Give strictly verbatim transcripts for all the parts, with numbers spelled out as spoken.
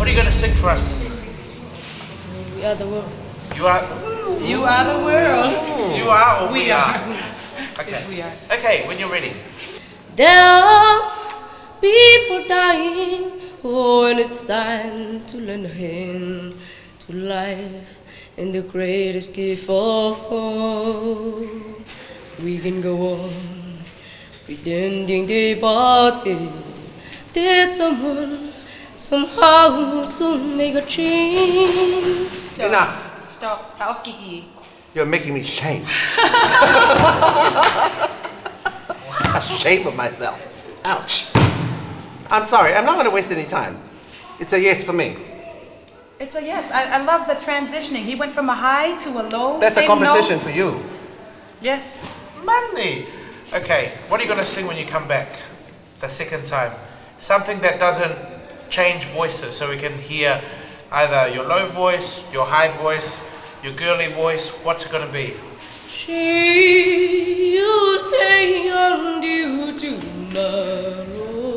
What are you going to sing for us? We are the world. You are... You are the world. You are or we, We are? are. Okay. We are. Okay, when you're ready. There are people dying. Oh, and it's time to lend a hand to life and the greatest gift of all. We can go on pretending they parted. Did someone somehow soon make a change? Stop. Enough. Stop. Taof Kiki. You're making me shame. Ashamed of myself. Ouch. I'm sorry, I'm not going to waste any time. It's a yes for me. It's a yes. I, I love the transitioning. He went from a high to a low. That's a same competition note. for you. Yes. Money. Okay, what are you going to sing when you come back the second time? Something that doesn't change voices, so we can hear either your low voice, your high voice, your girly voice. What's it going to be? She, you stay until tomorrow.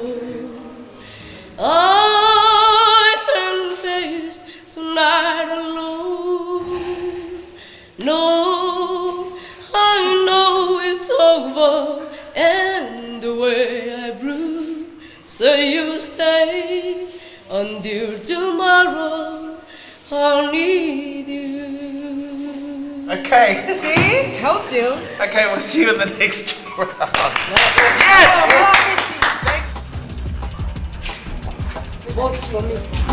I can face tonight alone. No, I know it's over, and the way I brew. So you stay until tomorrow. I'll need you. Okay. See? Told you. Okay, we'll see you in the next round. Yes! Votes for me.